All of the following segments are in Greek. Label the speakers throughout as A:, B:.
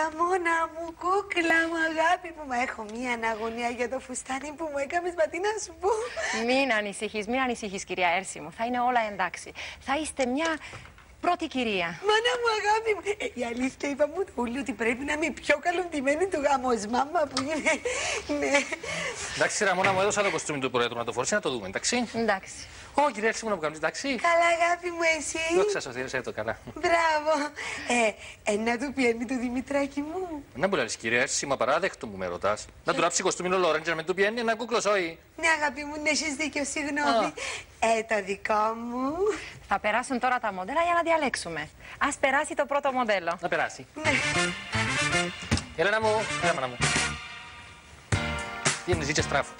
A: Ραμόνα μου, κούκλα μου, αγάπη μου. Μα έχω μία αναγωνία για το φουστάνι που μου έκαμες, μα τι να σου πω.
B: Μην ανησυχείς, κυρία Έρση μου. Θα είναι όλα εντάξει. Θα είστε μια πρώτη κυρία.
A: Μάνα μου, αγάπη μου. Η αλήθεια είπα μου όλοι ότι πρέπει να είμαι η πιο καλοντημένη του γάμου ως μάμα που είναι. Ναι.
C: Εντάξει, Ραμόνα μου, έδωσα το κοστούμι του Προέδρου να το φορήσει, να το δούμε, εντάξει.
B: Εντάξει.
C: Ω, κυρία Έρση μου, να μου κάνεις, εντάξει.
A: Καλά, αγάπη μου, εσύ.
C: Δόξα σω Θεέ, το καλά.
A: Μπράβο. Να του πιένει το Δημητράκι μου.
C: Να μου λες, κυρία Έρση, μα παράδεκτο μου με ρωτάς. Να του ράψει κοστούμι ο Λόρεντζ να με του πιένει ένα κούκλος, όχι.
A: Ναι, αγάπη μου, ναι, έχεις δίκιο, συγγνώμη. Το δικό μου.
B: Θα περάσουν τώρα τα μοντέλα για να διαλέξουμε. Ας περάσει το πρώτο μοντέλο.
C: Να περάσει.
A: Ναι.
C: Έλενα μου, έλα μάνα μου. Τι είναι, ζήτσε στράφου.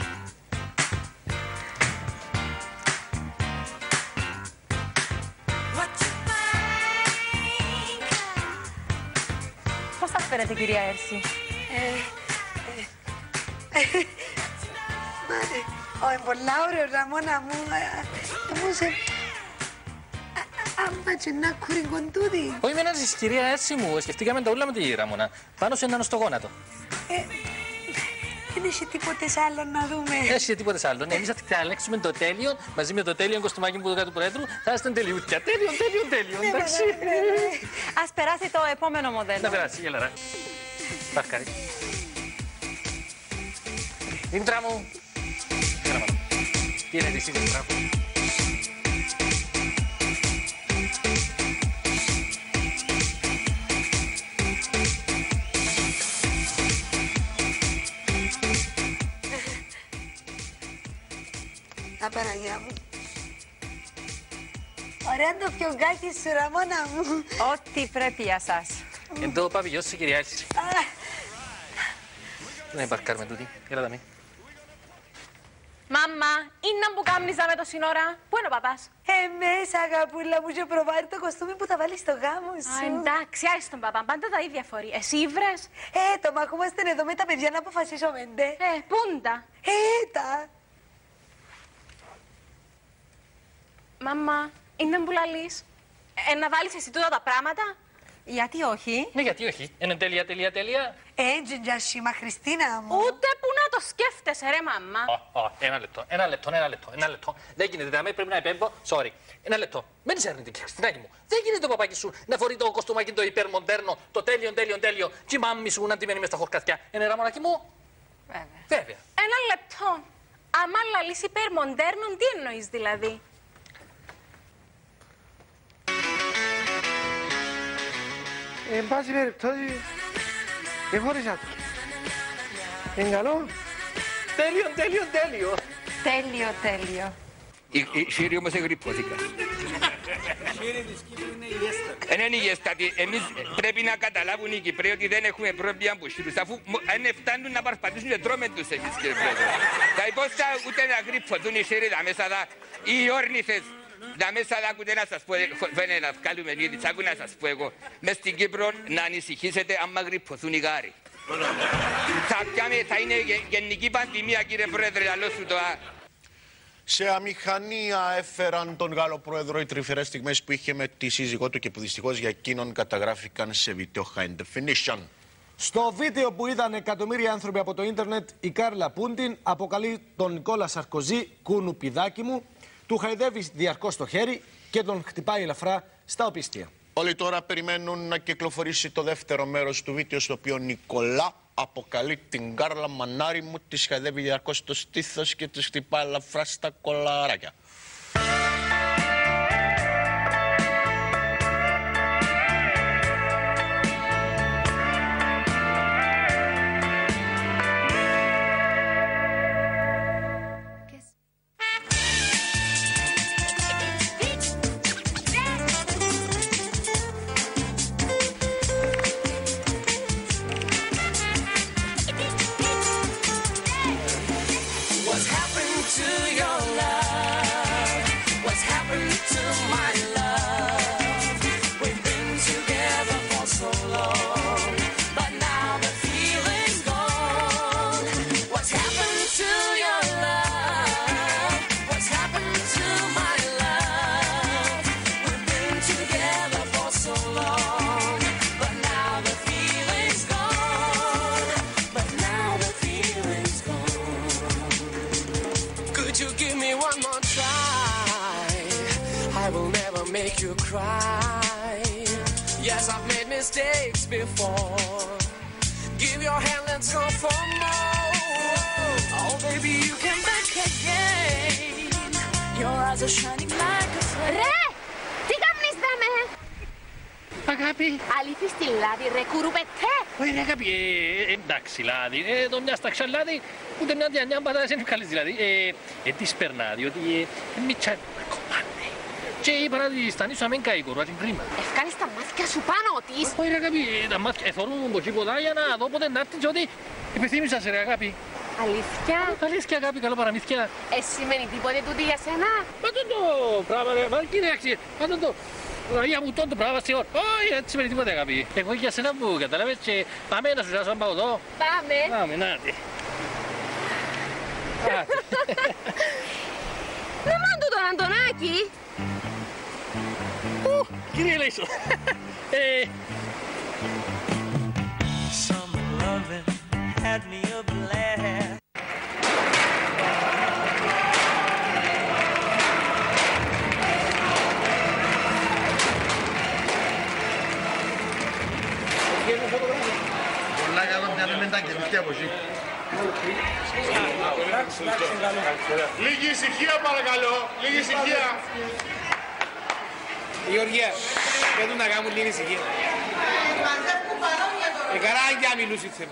B: Πώς θα φέρετε, κυρία Έρση?
A: Πολλά ωραίο, Ραμόνα μου. Όμως, άμπατσε να κουρικοντούδι.
C: Όχι με ένα ζεις, κυρία Έρση μου, σκεφτήκαμε τα ούλα με τη Ραμόνα. Πάνω σε έναν στο γόνατο.
A: Δεν έχει τίποτε άλλο να δούμε.
C: Έχει τίποτε άλλο. Ναι, εμείς θα διαλέξουμε το τέλειο μαζί με το τέλειο κοστούμάκι που του Προέδρου. Θα είστε τελειούτια. Τέλειο. Εντάξει.
B: Ας περάσει το επόμενο μοντέλο.
C: Να περάσει, γελαρά. Παχκάρι. Δήμητρα μου. Έλα μάνα. Τι είναι εσύ, Δήμητρα μου.
A: Παναγιά μου. Ωραία το πιογκάκι σου, Ραμόνα μου.
B: Ό,τι πρέπει για σας.
C: Εδώ παπηγιός σου, κυρία Έρση. Να υπαρκάρουμε τούτη. Έλα δαμή.
B: Μάμα, είναι που κάμνιζα με το σύνορα. Πού είναι ο παπάς?
A: Μέσα, αγαπούλα μου, και προβάρει το κοστούμι που θα βάλεις στο γάμο σου.
B: Εντάξει, άσε τον παπά, πάντα τα ίδια φορεί. Εσύ ήβρες?
A: Το μαχούμαστε εδώ με τα παιδιά να αποφασίσουμε, ντε.
B: Πούντα.
A: Τα.
B: Μάμα, είναι που λαλείς. Να βάλεις εσύ τούτα τα πράγματα. Γιατί όχι?
C: Ναι, γιατί όχι. Είναι τέλεια.
A: Έτσι, Τζασίμα, Χριστίνα μου.
B: Ούτε που να το σκέφτεσαι, ρε μαμά.
C: Ένα λεπτό. Δεν γίνεται, δηλαδή πρέπει να επέμβω. Sorry. Ένα λεπτό. Μένεις αρνητική, Χριστινάκη μου. Δεν γίνεται το παπάκι σου να φορεί το κοστούμάκι το υπερμοντέρνο, το τέλειο. Και η μάμη σου να ντυμένη μες στα χορκαθιά. Είναι Ραμονάκι μου. Βέβαια.
B: Ένα λεπτό. Άμα λαλείς υπερμοντέρνο, τι εννοείς δηλαδή?
D: Εν πάση περιπτώσει, εχώρισα του. Είναι καλό.
B: Τέλειο.
E: Η Σύρη όμως εγρυπώθηκα.
F: Η Σύρη της Κύπρου είναι υγιέστατη.
E: Είναι υγιέστατη. Εμείς πρέπει να καταλάβουν οι Κυπρέοι ότι δεν έχουμε πρόβλημα από Σύρους. Αφού αν φτάνουν να παρπατήσουν και τρώμε τους εμείς, κύριε Πρόεδρε. Δηλαδή πώς θα ούτε να γρυπωθούν οι Σύροι τα μέσα δα, οι όρνηθες. Τα μέσα δα ούτε να σας πω, φαίνεται να βγάλουμε λίγη τσάκου να σας πω εγώ. Μες στην Κύπρο να ανησυχήσετε άμα γρυπωθούν οι Γάροι. Θα είναι γενική πανδημία, κύριε Πρόεδρε, λαλό σου το.
G: Σε αμηχανία έφεραν τον Γάλλο πρόεδρο οι τρυφερές στιγμές που είχε με τη σύζυγό του και που δυστυχώς για εκείνον καταγράφηκαν σε βίντεο high definition.
H: Στο βίντεο που είδαν εκατομμύρια άνθρωποι από το ίντερνετ, η Κάρλα Πούντιν αποκαλεί τον Νικόλα Σαρκοζή κουνουπιδάκι μου, του χαϊδεύει διαρκώς το χέρι και τον χτυπάει ελαφρά στα οπίστια.
G: Όλοι τώρα περιμένουν να κυκλοφορήσει το δεύτερο μέρος του βίντεο, στο οποίο Νικολά αποκαλεί την Κάρλα μανάρι μου, της χαϊδεύει διαρκώς το στήθος και της χτυπάει ελαφρά στα κολαράκια.
I: What's happened to your love? I will never make you cry. Yes, I've made mistakes before. Give your hand, let's go for more. Oh, baby, you can back again. Your eyes are shining like a flame.
B: Ρε! Τι κάνεις δάμε!
C: Αγάπη.
B: Αλήθεις τη λάδι ρε κουρουπετέ!
C: Ωραία αγάπη, εντάξει λάδι, το μια στα ξαλάδι, ούτε μια διανιά πατάς δεν βγάλεις δηλαδή. Τι σπερνά, διότι μίτσα κομμάτι. Και είπα να τη στανίσω αμέν καεί κορούα την πρίμα.
B: Ευκάλεις τα μάτια σου πάνω της.
C: Ωραία αγάπη, τα μάτια εθωρούν από τίποτα για να δω πότε να έρθει και ότι επιθύμησα σε ρε αγάπη.
B: Αλήθεια.
C: Αλήθεια αγάπη, καλό παραμύθια.
B: Σημαίνει τίποτε τούτη για σένα.
C: Μα το πράγμα ρε, μα κύριε μα το. Για μου το πράγμα στη ώρα. Όχι, έτσι σημαίνει τίποτα αγάπη. Εγώ για σένα που καταλάβες και πάμε να σου ζάσω αν πάω εδώ.
B: Πάμε.
C: Πάμε, νάτι.
B: Να μάντου τον Αντωνάκη.
C: Κύριε Λέισο.
I: Some loving had me a blast.
G: Πολλά καλό μια μεντάκια, μυστή από εκεί. Λίγη ησυχία παρακαλώ, λίγη ησυχία.
D: Γεωργία, πέτω να κάνουν λίγη ησυχία. Καράγια μιλούσε θε.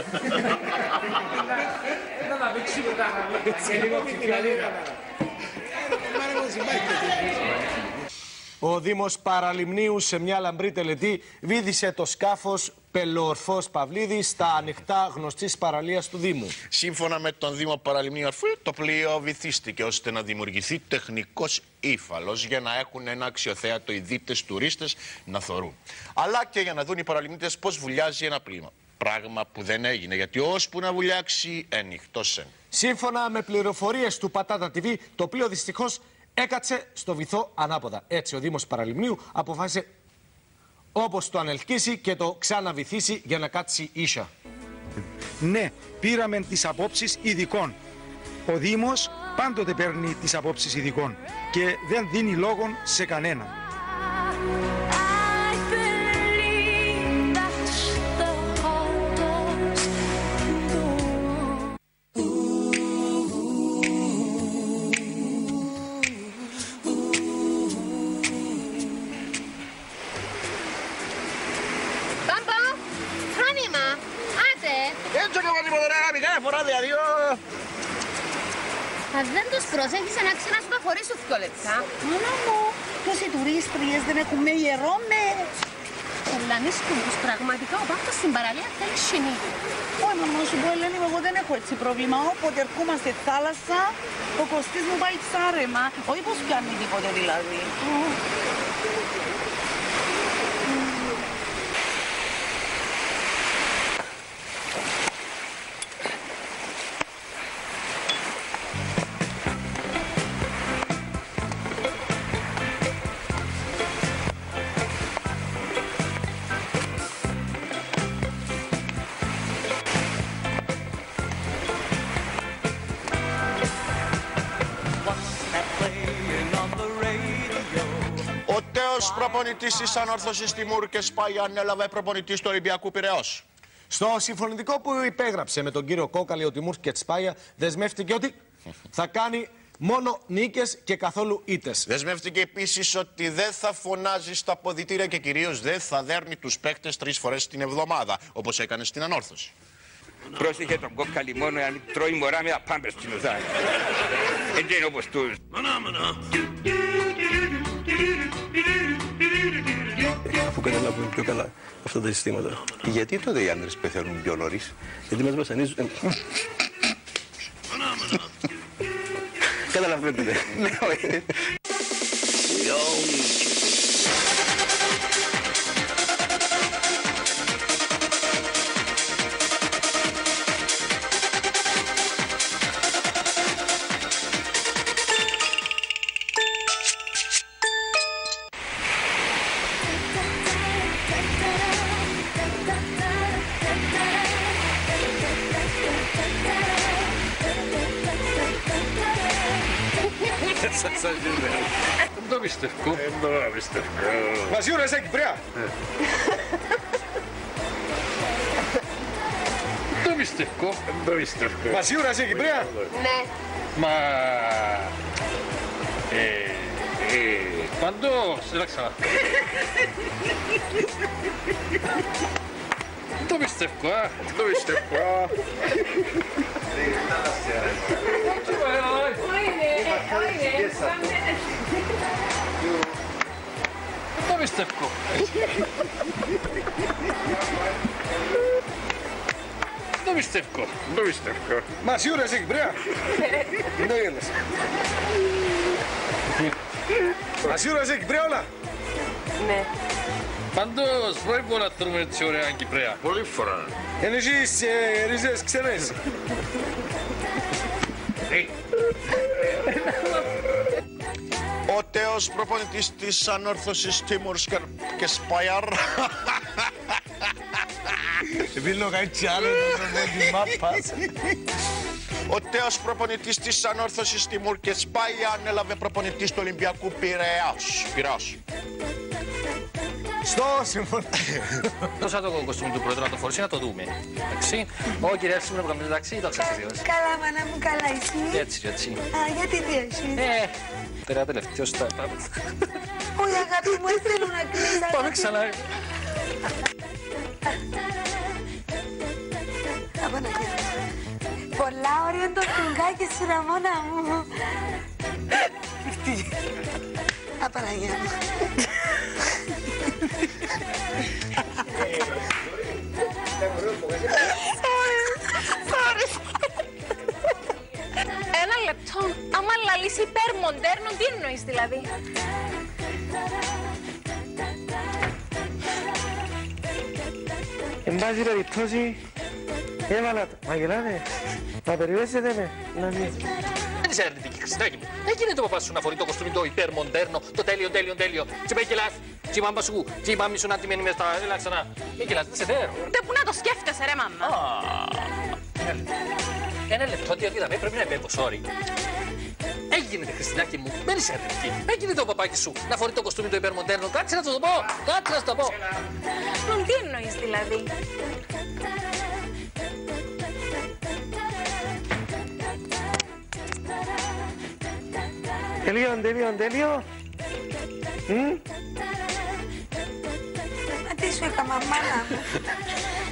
H: Ο Δήμος Παραλιμνίου σε μια λαμπρή τελετή βύθισε το σκάφος Πελοορφός Παυλίδης στα ανοιχτά γνωστής παραλίας του Δήμου.
G: Σύμφωνα με τον Δήμο Παραλιμνίου, το πλοίο βυθίστηκε ώστε να δημιουργηθεί τεχνικός ύφαλος για να έχουν ένα αξιοθέατο οι δίτες τουρίστες να θωρούν. Αλλά και για να δουν οι παραλιμνίτες πώς βουλιάζει ένα πλοίο. Πράγμα που δεν έγινε, γιατί ώσπου να βουλιάξει ενυχτός εν.
H: Σύμφωνα με πληροφορίες του Πατάτα TV, το πλοίο δυστυχώς έκατσε στο βυθό ανάποδα. Έτσι ο Δήμος Παραλιμνίου αποφάσισε όπως το ανελκύσει και το ξαναβυθίσει για να κάτσει ίσα.
F: Ναι, πήραμε τις απόψεις ειδικών. Ο Δήμος πάντοτε παίρνει τις απόψεις ειδικών και δεν δίνει λόγον σε κανέναν.
B: Αν δεν τους προσέχεις να ξανασταφορείς σου 2 λεπτά.
A: Μάνα μου, τόσοι τουρίστριες δεν έχουμε ιερό με.
B: Ελανίσκουν τους πραγματικά, ο πάκτος στην παραλία θέλει σινή.
A: Όχι, μαμά σου πω, Ελένη, εγώ δεν έχω έτσι πρόβλημα. Όποτε ερχόμαστε θάλασσα, ο Κωστής μου πάει ψάρεμα. Όχι πως πιάνει τίποτε δηλαδή.
G: Ο προπονητής της Ανόρθωσης Τιμούρ και Σπάγια ανέλαβε προπονητής του Ολυμπιακού Πειραιώς.
H: Στο συμφωνητικό που υπέγραψε με τον κύριο Κόκαλη, ο Τιμούρ και Τσπάγια δεσμεύτηκε ότι θα κάνει μόνο νίκες και καθόλου ήττες.
G: Δεσμεύτηκε επίσης ότι δεν θα φωνάζει στα αποδυτήρια και κυρίως δεν θα δέρνει τους παίκτες 3 φορές την εβδομάδα, όπως έκανε στην Ανόρθωση.
E: Πρόσεχε τον Κόκαλη μόνο αν τρώει μωρά με τα πάμπερς στην οδά. Δεν είναι όπως τους.
J: Αφού καταλάβουμε πιο καλά αυτά τα συστήματα. Γιατί τότε οι άντρες πεθαίνουν πιο νωρίς? Γιατί μας βασανίζουν. Καταλαβαίνετε.
C: Το το πιστεύω.
J: Δεν το πιστεύω.
H: Βασίλου, είσαι Κυπρέα.
C: Το πιστεύω.
J: Δεν το πιστεύω.
H: Βασίλου, είσαι Κυπρέα.
B: Ναι.
C: Μα... Παντός, έλα ξανά. Το πιστεύω, α.
J: Το πιστεύω.
C: Το πιστεύω. Το πιστεύω.
J: Το πιστεύω.
H: Βασίλου, είσαι Κυπρέα. Δεν το γίνεσαι. Βασίλου, είσαι Κυπρέα όλα.
B: Ναι.
C: Παντός, πρέπει να τρώμε έτσι ωραία Κυπρέα.
J: Πολύ φορά.
H: Εν έχεις ρίζες ξενές.
G: Ο τέος προπονητής της ανόρθωσης Τίμουρς και Σπάιαρ.
H: Βίλνω κάτι άλλο της μάπας.
G: Ο τέος προπονητής της ανόρθωσης Τίμουρ και Σπάιαρ ανέλαβε προπονητής του Ολυμπιακού Πειραιώς.
H: Στο σύμφωνο.
C: Δώσα το κοστούμι του πρόεδρου να το φορήσει να το δούμε. Εντάξει. Ο κύριε σήμερα που κάνουμε εντάξει, το ξέρεις.
K: Καλά, μάνα μου, καλά εσύ.
C: Έτσι.
K: Α, γιατί τι έχεις.
C: Τώρα τελευταίος τα...
K: Όχι, αγάπη μου, δεν θέλω να κλείσω.
C: Πάμε ξανά.
K: Πολλά ωραία το φουγγάκι σου, Ραμόνα μου. Απαραγιά μου.
B: Ένα λεπτό. Άμα λαλείς υπερμοντέρνο, τι εννοείς δηλαδή.
L: Εν πάση περιπτώσει, έβαλα τα Μαγελάδε, να περιβέσετε με, να μην.
C: Δεν είσαι αρνητική, Χριστινάκη μου. Δεν γίνεται ο παπάς σου να φορεί το κοστούμι το υπερμοντέρνο, το τέλειο. Τι πάει γελάς, τι μάμπα σου, τι μάμι σου να τιμένει μες στα... Έλα ξανά. Μην γελάς, δεν σε θέλω.
B: Ούτε που να το σκέφτεσαι ρε μάμα.
C: Ένα λεπτό, διότι θα πρέπει να επέμβω, sorry. Έγινε, Χριστινάκη μου, δεν είσαι αρνητική. Έγινε το παπάκι σου να φορεί το κοστούμι το υπερμοντέρνο. Κάτσε να σου το πω, κάτσε να σου το πω.
B: Τι εννοείς δηλαδή.
L: Τέλειο.
K: Μα τι σου έκανα, μάνα μου.